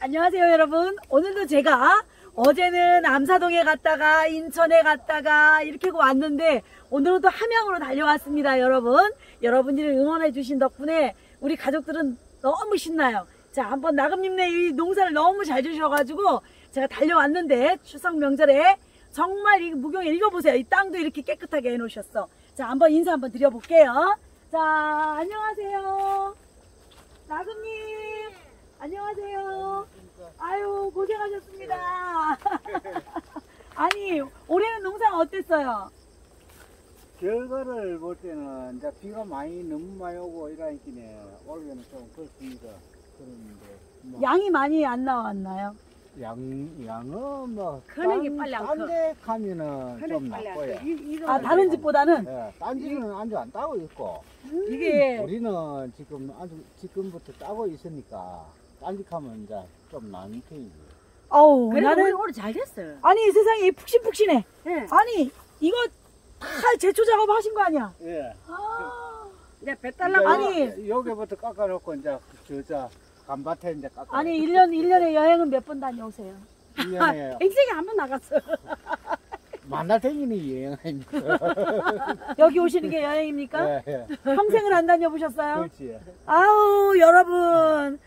안녕하세요 여러분. 오늘도 제가 어제는 암사동에 갔다가 인천에 갔다가 이렇게 왔는데 오늘은 또 함양으로 달려왔습니다. 여러분들이 응원해 주신 덕분에 우리 가족들은 너무 신나요. 자, 한번 나금님네 이 농사를 너무 잘 주셔가지고 제가 달려왔는데 추석 명절에 정말 이 무경에 읽어보세요. 이 땅도 이렇게 깨끗하게 해놓으셨어. 자, 한번 인사 한번 드려볼게요. 자, 안녕하세요 나금님. 안녕하세요. 아유, 고생하셨습니다. 아니, 올해는 농사가 어땠어요? 결과를 볼 때는 이제 비가 너무 많이 오고 이러니까 올해는 좀 그렇습니다. 그런데 뭐 양이 많이 안 나왔나요? 양은 뭐 크는 게 빨리 안 커. 딴데 가면은 좀 낮고요. 아, 다른 집보다는? 예, 딴 집은 아주 안 따고 있고 이게 우리는 지금 아주 지금부터 따고 있으니까 딴 집 가면 이제 좀 나은 편이지. 어우, 그래도 나는 올해 잘 됐어요. 아니 세상에 푹신푹신해. 예. 아니 이거 다 제초 작업 하신 거 아니야? 예. 아, 이제 배 달라고. 아니. 여기부터 깎아놓고 이제 저 간밭에 이제 깎아. 아니 1년에 여행은 몇 번 다녀오세요? 1년에 인생에 한 번 나갔어. 만날 때기는 여행 아닙니까? 여기 오시는 게 여행입니까? 예, 예. 평생을 안 다녀보셨어요? 그렇지. 아우 여러분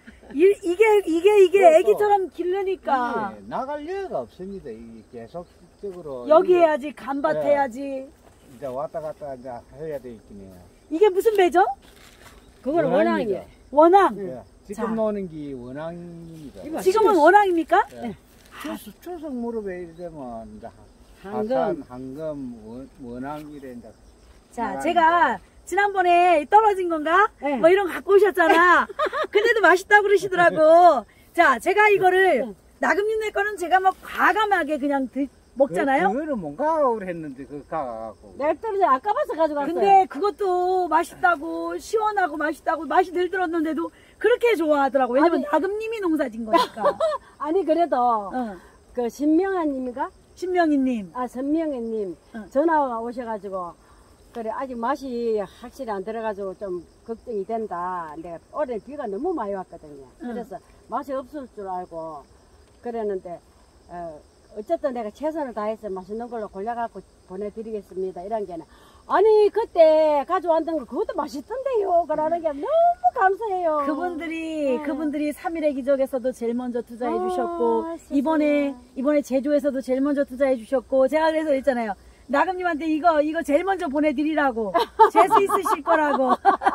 이게 애기처럼 기르니까 예, 나갈 여유가 없습니다. 이 계속적으로 여기 이게 해야지 간밭 예. 해야지. 이제 왔다 갔다 이제 해야 되겠긴 해요. 이게 무슨 배죠? 그거는 원앙이에요. 원앙. 예. 지금 자. 노는 게 원앙입니다. 이거 지금은 원앙입니까? 예. 추석 무렵에 이래 되면 이제 황금. 화산, 황금, 원앙 이래 이제. 자, 제가 지난번에 떨어진 건가? 네. 뭐 이런 거 갖고 오셨잖아. 근데도 맛있다고 그러시더라고. 자, 제가 이거를 나금님네 거는 제가 막 과감하게 그냥 먹잖아요. 그거는 뭔가 했는데 그거 가갖고. 내가 떨어져 아까 봐서 가져갔어요. 근데 그것도 맛있다고 시원하고 맛있다고 맛이 들 들었는데도 그렇게 좋아하더라고. 왜냐면 아니. 나금님이 농사진 거니까. 아니 그래도 어. 그 신명아님인가? 신명희님. 아 선명애님 응. 전화가 오셔가지고 그래 아직 맛이 확실히 안 들어가지고 좀 걱정이 된다. 내가 올해 비가 너무 많이 왔거든요. 응. 그래서 맛이 없을 줄 알고 그랬는데 어쨌든 내가 최선을 다해서 맛있는 걸로 골라갖고 보내드리겠습니다. 이런 게는 아니 그때 가져왔던 거 그것도 맛있던데요. 그러는 게 너무 감사해요. 그분들이 네. 3일의 기적에서도 제일 먼저 투자해 주셨고 세상에. 이번에 제주에서도 제일 먼저 투자해 주셨고 제가 그래서 했잖아요. 나금님한테 이거 제일 먼저 보내드리라고 재수 있으실 거라고.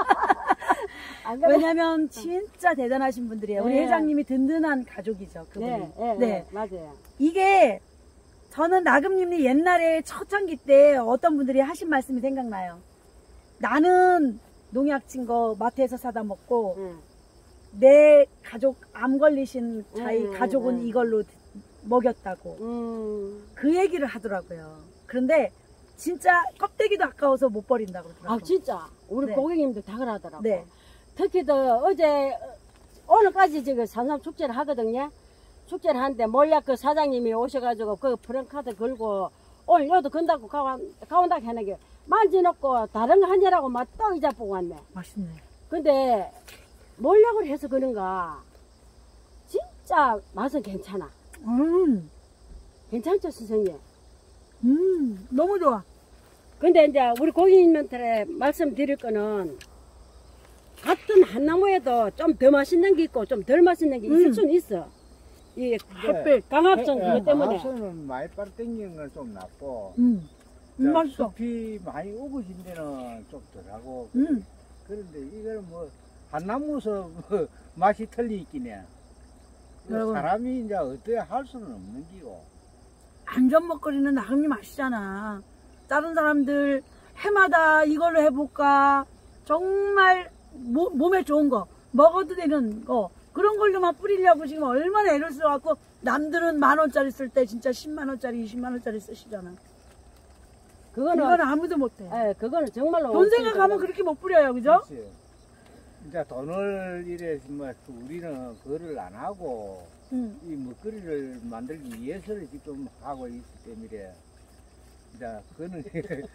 안 그래? 왜냐면 진짜 대단하신 분들이에요. 우리 네. 회장님이 든든한 가족이죠. 그분이. 네, 맞아요. 이게 저는 나금님이 옛날에 초창기 때 어떤 분들이 하신 말씀이 생각나요. 나는 농약 친 거 마트에서 사다 먹고 응. 내 가족 암 걸리신 자기 음, 가족은 음. 이걸로 먹였다고 그 얘기를 하더라고요. 그런데 진짜 껍데기도 아까워서 못 버린다고 그러더라고요. 아 진짜 우리 네. 고객님들 다 그러더라고. 네. 특히 더 어제 오늘까지 지금 산삼 축제를 하거든요. 축제를 하는데 몰약 그 사장님이 오셔가지고 그 프랭카드 걸고 오늘 여도 건다고 가온다고 하는 게 만지놓고 다른 거 한잔하고 맛또 이자 보고 왔네. 맛있네. 근데 몰약을 해서 그런가 진짜 맛은 괜찮아. 괜찮죠 선생님? 너무 좋아. 근데 이제 우리 고객님한테 말씀드릴 거는 같은 한 나무에도 좀 더 맛있는 게 있고 좀 덜 맛있는 게 있을 수는 있어. 이 햇빛 강압성 그것 때문에. 강압성은 많이 빨리 땡기는 건 좀 낫고. 맛있어. 숲이 많이 우거진 데는 좀 덜하고. 그런데 이거는 뭐 한나무서 뭐 맛이 틀리긴 해. 여러분. 사람이 이제 어떻게 할 수는 없는 기고. 안전 먹거리는 나금님 아시잖아. 다른 사람들 해마다 이걸로 해볼까. 정말 몸에 좋은 거 먹어도 되는 거 그런 걸로만 뿌리려고 지금 얼마나 애를 써갖고 남들은 10,000원짜리 쓸 때 진짜 10만원짜리 20만원짜리 쓰시잖아. 그거는 이거는 아무도 못해. 예, 그거는 정말로 돈 생각하면 그렇게 못 뿌려요, 그죠? 그렇지. 이제 돈을 이래 뭐 우리는 그거를 안 하고 이 먹거리를 만들기 위해서를 지금 하고 있기 때문에 이제 그거는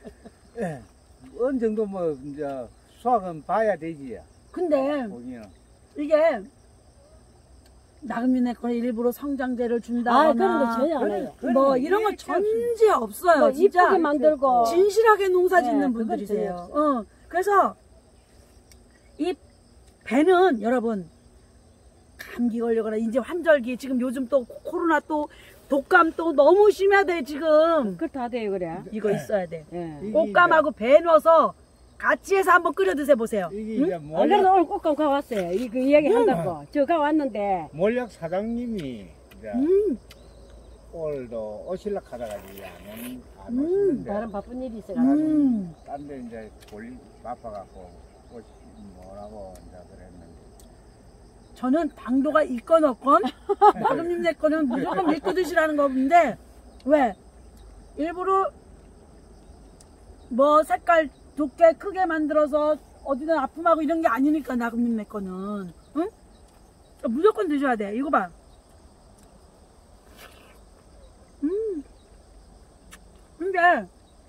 어느 정도 뭐 이제 수학은 봐야 되지. 근데 보기는. 이게 나금이네 거는 일부러 성장제를 준다거나 그런 거 전혀 안 해요. 뭐 이런 거 전혀 없어요. 뭐 진짜 이쁘게 만들고. 진실하게 농사 짓는 네, 그건 분들이세요. 전혀 그래서 이 배는 여러분 감기 걸려거나 이제 환절기 지금 요즘 또 코로나 또 독감 또 너무 심하대 지금. 그걸 다 돼요, 그래. 이거 있어야 돼. 예. 꽃감하고 배 넣어서 같이 해서 한번 끓여 드셔 보세요. 이게 응? 이제 안 그래도 오늘 꽃감 가왔어요. 이거 이야기 한다고. 저 가왔는데. 몰약 사장님이 이제 음. 오늘도 오실라 하다가 이제 안 음. 오시는데 나름 바쁜 일이 있어가지고. 딴데 이제 볼일 바빠갖고 오시 뭐라고 이제 그랬는데 저는 당도가 있건 없건 나금님 내 거는 무조건 믿고 드시라는 건데 왜? 일부러 뭐 색깔 두께 크게 만들어서 어디든 아픔하고 이런 게 아니니까 나금님 내 거는 응? 무조건 드셔야 돼. 이거 봐. 근데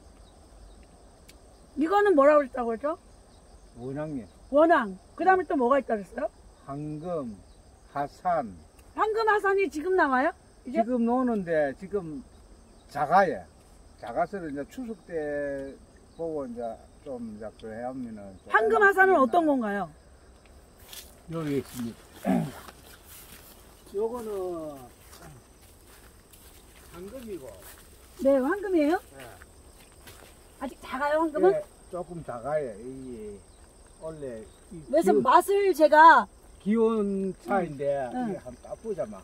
이거는 뭐라고 했다고 했죠? 원앙님 원앙. 그 다음에 또 뭐가 있다고 했어요? 황금 하산 황금 화산이 지금 나와요? 이제? 지금 노는데 지금 작아요. 작아서 이제 추석 때 보고 이제 좀 이제 그 해하면은 좀 황금 화산은 어떤 건가요? 여기 있습니다. 요거는 황금이고 네, 황금이에요? 네. 아직 작아요, 황금은? 예, 조금 작아요. 이게 원래 이 그래서 맛을 제가 기온 차인데 응. 이게 한번 따보자마.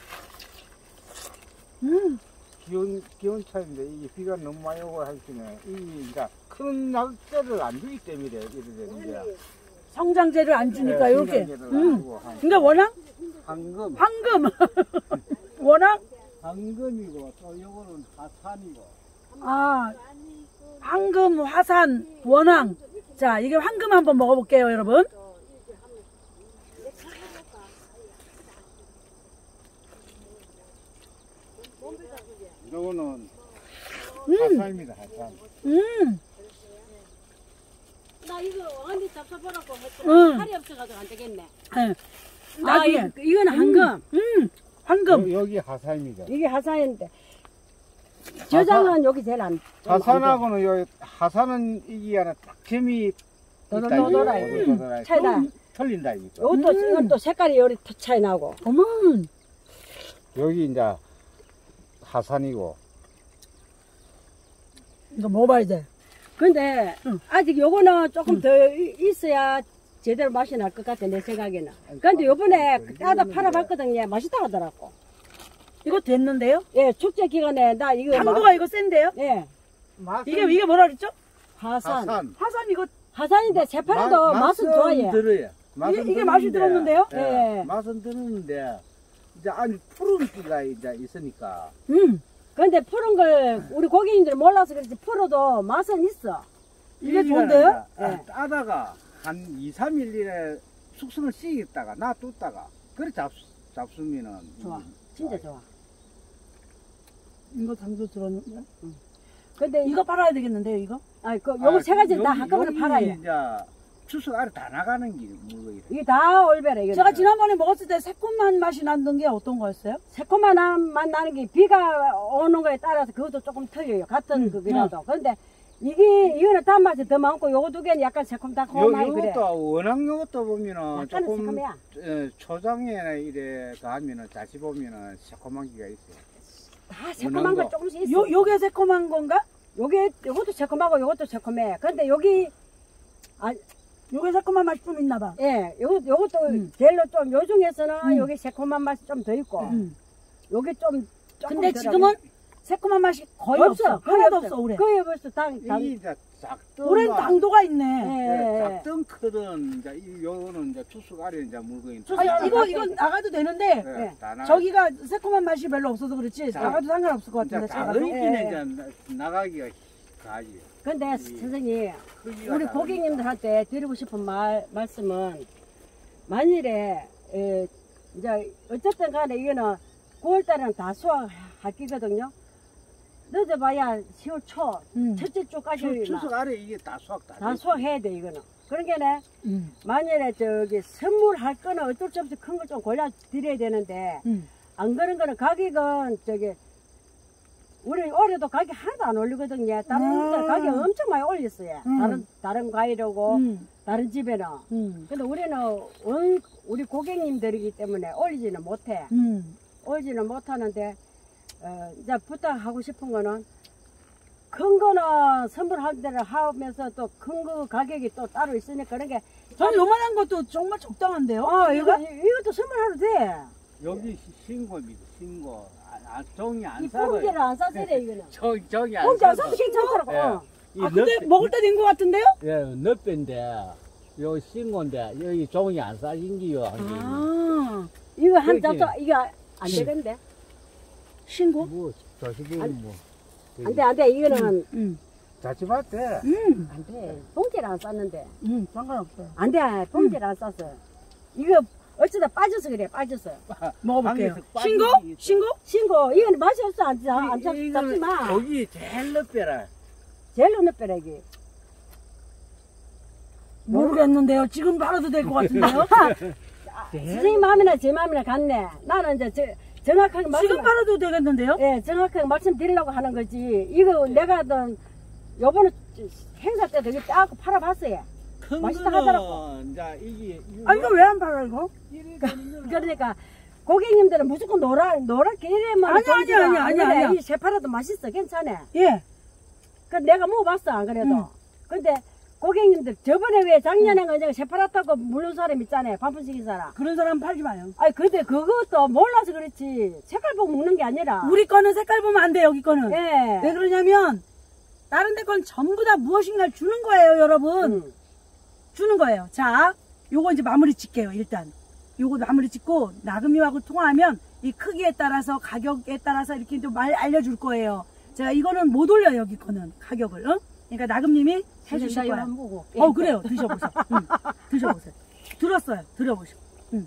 음, 기온 차인데 이게 비가 너무 많이 오고 하시면 이게 이제 큰 날짜를 안 주기 때문에 이래 되는데. 성장제를 안 주니까 이렇게. 그러니까 원앙? 황금. 황금. 원앙? 황금이고 또 요거는 하산이고. 아, 황금, 화산, 원앙. 자, 이게 황금 한번 먹어볼게요, 여러분. 요거는 하산입니다. 하산. 나 이거 왕한테 잡숴보라고 응. 했더니 칼이 없어가지고 안 되겠네. 네. 나중에. 이거는 황금. 황금. 여기 하산입니다. 이게 하산인데. 저장은 여기 제일 안. 하산하고는 요 하산은 이게 하나 딱 점이 도돌도돌하고. 차이다. 틀린다 이거. 이것도 이건 또 색깔이 요리 차이 나고. 어머. 여기 이제 하산이고. 이거 먹어봐야 돼. 근데 응. 아직 요거는 조금 더 있어야 제대로 맛이 날 것 같아 내 생각에는. 근데 요번에 따다 팔아봤거든요. 맛있다 하더라고. 이거 됐는데요? 예, 축제 기간에 나 이거 당도가 이거 센데요? 예, 이게 뭐라 그랬죠? 하산. 화산 이거 하산인데 새파라도 맛은 좋아요. 들어요. 이게 맛이 들었는데요? 예. 맛은 들었는데 이제 아주 푸른 기가 이제 있으니까. 근데 푸른 걸 우리 고객님들 몰라서 그렇지 풀어도 맛은 있어. 이게 좋은데요? 예. 따다가 한 2, 3일 이래 숙성을 시켰다가 놔뒀다가 그래 잡수면은 좋아. 진짜 좋아. 이거 당도 들었는데? 근데 이거 팔아야 되겠는데요, 이거? 요거 세 가지 다 한꺼번에 여기 팔아요. 이제 추석 안에 다 나가는 게 뭐예요? 이게 다 올베라 이거. 제가 지난번에 먹었을 때 새콤한 맛이 나는 게 어떤 거였어요? 새콤한 맛 나는 게 비가 오는 거에 따라서 그것도 조금 틀려요. 같은 그거라도. 근데 이거는 단맛이 더 많고 요거 두 개는 약간 새콤달콤하게 그래. 요것도 워낙 요것도 보면은 약간은 조금 새콤해야. 초장에 이래 가면은 다시 보면은 새콤한 기가 있어요. 다 새콤한 거 조금씩 있어. 요게 새콤한 건가? 요것도 새콤하고 요것도 새콤해. 근데 여기 요게 새콤한 맛이 좀 있나 봐. 예, 요것도 제일로 좀 요 중에서는 여기 새콤한 맛이 좀 더 있고 요게 좀 조금 근데 덜하고. 지금은 새콤한 맛이 거의 없어. 하나도 없어, 올해. 거의 벌써 이게 이제 작든 올해는 당도가 있네. 예. 작든 크든 이제 요거는 이제 추석 안에 이제 물건이 아니, 이거 나가도 되는데, 다 나가. 저기가 새콤한 맛이 별로 없어서 그렇지, 자, 나가도 상관없을 것 이제 같은데, 다 작아도. 넓기는 이제 나가기가 가지. 근데 선생님 크기가 우리 다르니까. 고객님들한테 드리고 싶은 말씀은 만일에 이제 어쨌든 간에 이거는 9월달에는 다 수확할 기거든요. 늦어봐야 10월 초 첫째 주까지 추석 안에 이게 다 수확 다 수확해야 돼 이거는. 그러니까 만약에 저기 선물할 거는 어쩔 수 없이 큰 걸 좀 골라 드려야 되는데 안 그런 거는 가격은 저기 우리 올해도 가격 하나도 안 올리거든요. 다른 데 가격 엄청 많이 올렸어요. 다른 과일하고 다른 집에는. 근데 우리는 우리 고객님들이기 때문에 올리지는 못해. 올리지는 못하는데 이제 부탁하고 싶은 거는 큰 거는 선물할 때를 하면서 또 큰 거 가격이 또 따로 있으니까 그런 게. 저는 요만한 것도 정말 적당한데요? 이것도 선물하도 돼. 여기 신고입니다. 신고. 종이 안 이 싸요. 봉지를 안 싸지래 이거는. 종이 안 봉지 안 싸요. 싸도 괜찮더라고. 예. 근데 먹을 때 된 것 같은데요? 예, 넛배인데 요 신고인데 여기 종이 안 싸진 기요. 이거 한 그렇지. 잡자 이거 안 되겠는데. 신고? 뭐 자식은 뭐. 안 돼. 이거는 자취 봤대. 안 돼. 봉지를 안 쌌는데. 상관없어요. 안 돼. 봉지를 안 쌌어. 이거 어쩌다 빠져서 그래. 빠져서. 먹어볼게요. 방에서 신고? 빠진 게 있어. 신고? 신고. 이건 맛이 없어. 안 잡지만. 거기 제일 넛배라. 제일 늦더라 이게. 모르겠는데요. 지금 팔아도 될 것 같은데요? 선생님 마음이나 제 마음이나 같네. 나는 이제 정확하게 지금 팔아도 되겠는데요? 예, 정확하게 말씀드리려고 하는 거지. 이거 내가 요번에 행사 때도 이거 따고 팔아봤어요. 큰 맛있다 하더라고. 거는 이제 이게 이거 왜 안 팔아, 이거? 그러니까 고객님들은 무조건 노랗게 이래만. 아니야. 이 새파라도 맛있어. 괜찮아. 예. 그 내가 먹어봤어. 안 그래도. 근데 고객님들 저번에 왜 작년에 그냥 새파랗다고 물는 사람 있잖아요. 반푼시킨 사람. 그런 사람 팔지 마요. 아니 근데 그것도 몰라서 그렇지. 색깔 보고 먹는 게 아니라. 우리 거는 색깔 보면 안 돼, 여기 거는. 예. 왜 그러냐면, 다른 데 건 전부 다 무엇인가를 주는 거예요, 여러분. 주는 거예요. 자, 요거 이제 마무리 짓게요, 일단. 요거 마무리 짓고, 나금이하고 통화하면, 이 크기에 따라서, 가격에 따라서 이렇게 또 말 알려줄 거예요. 제가 이거는 못 올려요, 여기 거는, 가격을. 응? 그러니까 나금님이 해주실 거야. 그래요. 드셔보세요. 드셔보세요. 들었어요. 들어보시고.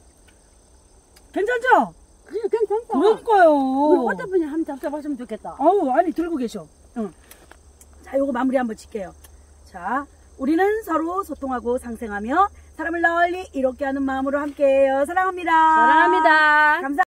괜찮죠? 그래, 괜찮다. 그러니까요. 우리 어떤 분이 한번 잡숴봤으면 좋겠다. 아니, 들고 계셔. 자, 요거 마무리 한번 짓게요. 자, 우리는 서로 소통하고 상생하며 사람을 널리 이롭게 하는 마음으로 함께해요. 사랑합니다. 사랑합니다. 감사합니다.